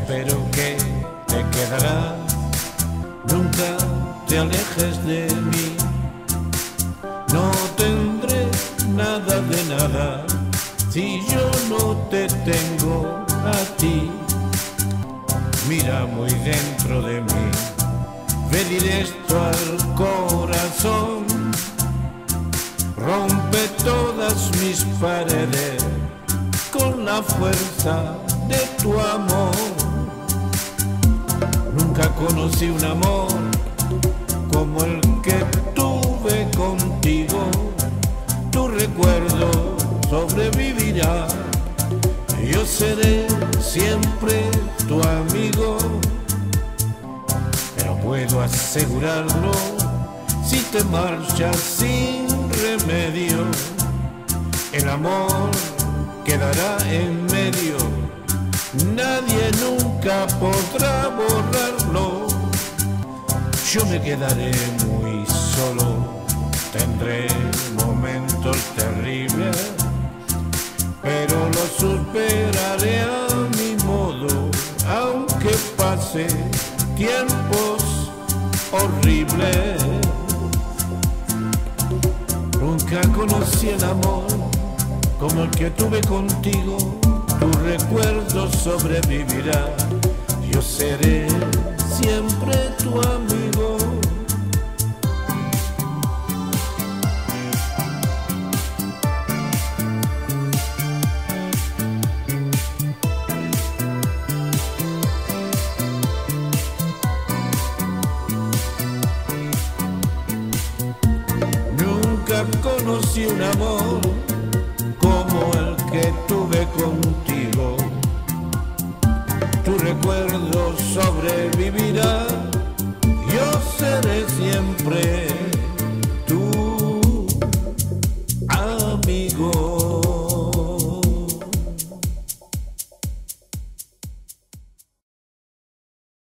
espero que te quedará. Nunca te alejes de mí. No tendré nada de nada si yo no te tengo a ti. Mira muy dentro de mí, ve directo al corazón, rompe todas mis paredes con la fuerza de tu amor. Nunca conocí un amor como el que tuve contigo. Tu recuerdo sobrevivirá. Yo seré siempre tu amigo, pero puedo asegurarlo, si te marchas sin remedio, el amor quedará en medio. Nadie nunca podrá borrarlo. Yo me quedaré muy solo, tendré momentos terribles, pero lo superaré a mi modo, aunque pase tiempos horribles. Nunca conocí el amor como el que tuve contigo. Tu recuerdo sobrevivirá. Yo seré siempre tu amigo. Nunca conocí un amor como el que tuve contigo. Tu recuerdo sobrevivirá. Yo seré siempre